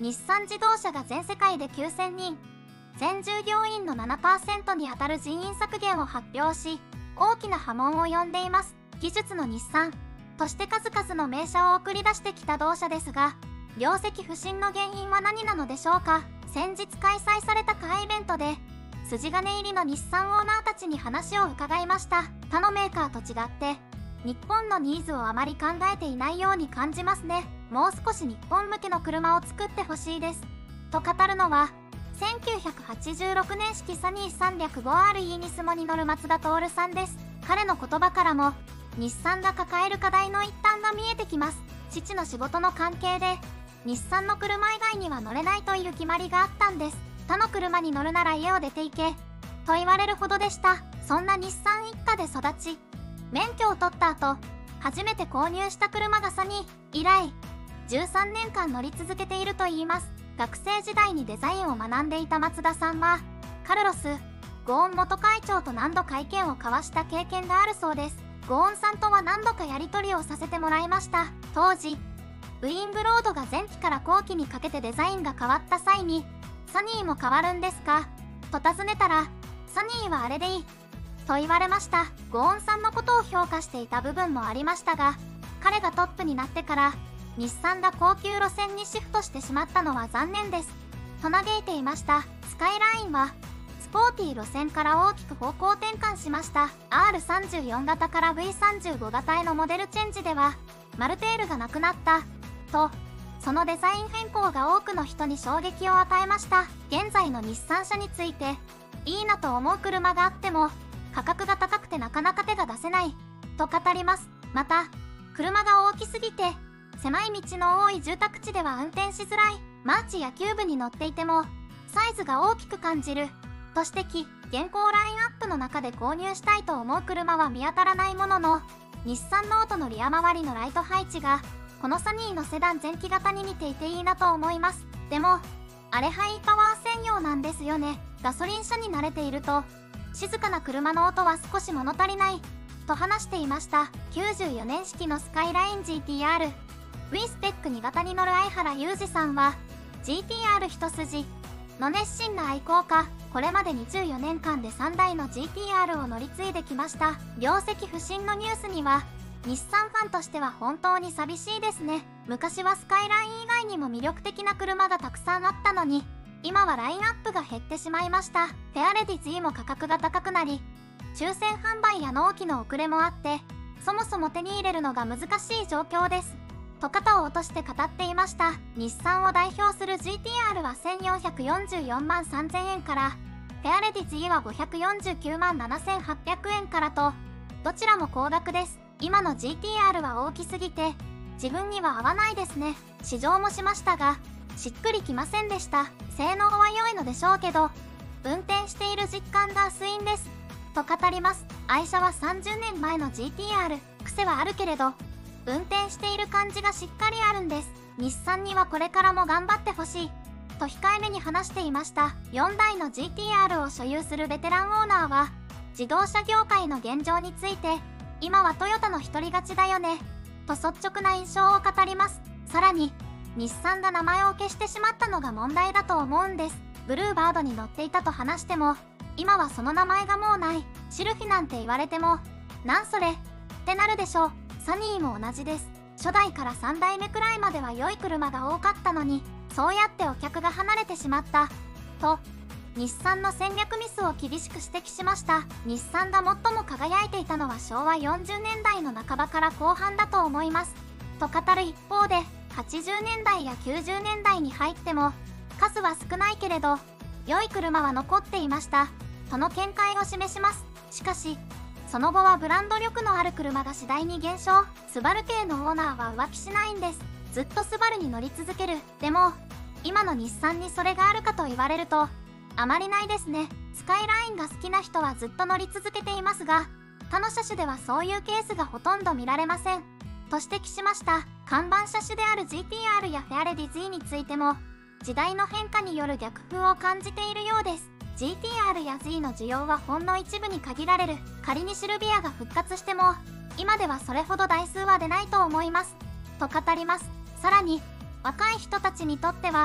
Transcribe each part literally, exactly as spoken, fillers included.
日産自動車が全世界できゅうせんにん、全従業員の ななパーセント にあたる人員削減を発表し、大きな波紋を呼んでいます。技術の日産として数々の名車を送り出してきた同社ですが、業績不振の原因は何なのでしょうか。先日開催された会イベントで、筋金入りの日産オーナーたちに話を伺いました。他のメーカーと違って、日本のニーズをあまり考えていないように感じますね。もう少し日本向けの車を作ってほしいです。と語るのは、せんきゅうひゃくはちじゅうろくねん式サニー さんびゃくごアールイー にスモに乗る松田徹さんです。彼の言葉からも、日産が抱える課題の一端が見えてきます。父の仕事の関係で、日産の車以外には乗れないという決まりがあったんです。他の車に乗るなら家を出て行け、と言われるほどでした。そんな日産一家で育ち、免許を取った後、初めて購入した車がサニー。以来、じゅうさんねんかん乗り続けているといいます。学生時代にデザインを学んでいた松田さんは、カルロス・ゴーン元会長と何度か意見を交わした経験があるそうです。ゴーンさんとは何度かやり取りをさせてもらいました。当時、ウィンブロードが前期から後期にかけてデザインが変わった際に、サニーも変わるんですかと尋ねたら、サニーはあれでいいと言われました。ゴーンさんのことを評価していた部分もありましたが、彼がトップになってから日産が高級路線にシフトしてしまったのは残念ですと嘆いていました。スカイラインはスポーティー路線から大きく方向転換しました。 アールさんじゅうよん 型から ブイさんじゅうご 型へのモデルチェンジではマルテールがなくなったと、そのデザイン変更が多くの人に衝撃を与えました。現在の日産車について、いいなと思う車があっても価格が高くてなかなか手が出せないと語ります。また、車が大きすぎて狭い道の多い住宅地では運転しづらい。マーチ野球部に乗っていてもサイズが大きく感じると指摘。現行ラインアップの中で購入したいと思う車は見当たらないものの、日産ノートのリア周りのライト配置がこのサニーのセダン前期型に似ていていいなと思います。でもあれハイパワー専用なんですよね。ガソリン車に慣れていると静かな車の音は少し物足りないと話していました。きゅうじゅうよねん式のスカイライン ジーティーアール ウィスペックに型に乗る相原裕二さんは ジーティーアール 一筋の熱心な愛好家。これまでにじゅうよねんかんでさんだいの ジーティーアール を乗り継いできました。業績不振のニュースには日産ファンとしては本当に寂しいですね。昔はスカイライン以外にも魅力的な車がたくさんあったのに、今はラインアップが減ってしまいました。フェアレディ Z も価格が高くなり、抽選販売や納期の遅れもあって、そもそも手に入れるのが難しい状況です。と肩を落として語っていました。日産を代表する ジーティーアール はせんよんひゃくよんじゅうよんまんさんぜんえんから、フェアレディ Z はごひゃくよんじゅうきゅうまんななせんはっぴゃくえんからと、どちらも高額です。今の ジーティーアール は大きすぎて、自分には合わないですね。試乗もしましたが、しっくりきませんでした。性能は良いのでしょうけど、運転している実感が薄いんです。と語ります。愛車はさんじゅうねんまえの ジーティーアール、癖はあるけれど、運転している感じがしっかりあるんです。日産にはこれからも頑張ってほしい。と控えめに話していました。よんだいの ジーティーアール を所有するベテランオーナーは、自動車業界の現状について、今はトヨタの一人勝ちだよね、と率直な印象を語ります。さらに、日産が名前を消してしまったのが問題だと思うんです。ブルーバードに乗っていたと話しても、今はその名前がもうない。シルフィなんて言われても、なんそれってなるでしょう。サニーも同じです。初代からさんだいめくらいまでは良い車が多かったのに、そうやってお客が離れてしまった、と、日産の戦略ミスを厳しく指摘しました。日産が最も輝いていたのはしょうわよんじゅうねんだいの半ばから後半だと思います。と語る一方で、はちじゅうねんだいやきゅうじゅうねんだいに入っても、数は少ないけれど、良い車は残っていました。との見解を示します。しかし、その後はブランド力のある車が次第に減少。スバル系のオーナーは浮気しないんです。ずっとスバルに乗り続ける。でも、今の日産にそれがあるかと言われると、あまりないですね。スカイラインが好きな人はずっと乗り続けていますが、他の車種ではそういうケースがほとんど見られません。と指摘しました。看板車種である ジーティーアール やフェアレディ Z についても、時代の変化による逆風を感じているようです。ジーティーアール や Z の需要はほんの一部に限られる。仮にシルビアが復活しても、今ではそれほど台数は出ないと思います。と語ります。さらに、若い人たちにとっては、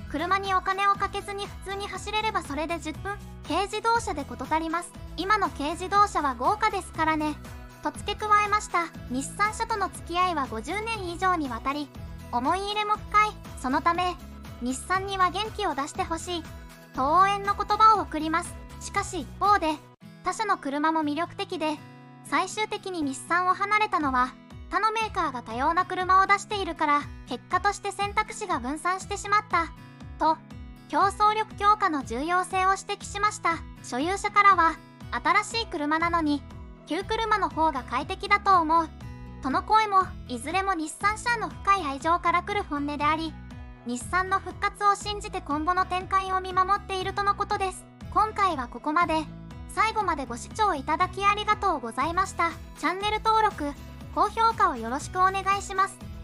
車にお金をかけずに普通に走れればそれでじゅっぷん。軽自動車で事足ります。今の軽自動車は豪華ですからね。と付け加えました。日産車との付き合いはごじゅうねん以上にわたり、思い入れも深い。そのため、日産には元気を出してほしい。と応援の言葉を送ります。しかし一方で、他社の車も魅力的で、最終的に日産を離れたのは、他のメーカーが多様な車を出しているから、結果として選択肢が分散してしまった。と、競争力強化の重要性を指摘しました。所有者からは、新しい車なのに、旧車の方が快適だと思う。との声も、いずれも日産車の深い愛情から来る本音であり、日産の復活を信じて今後の展開を見守っているとのことです。今回はここまで。最後までご視聴いただきありがとうございました。チャンネル登録、高評価をよろしくお願いします。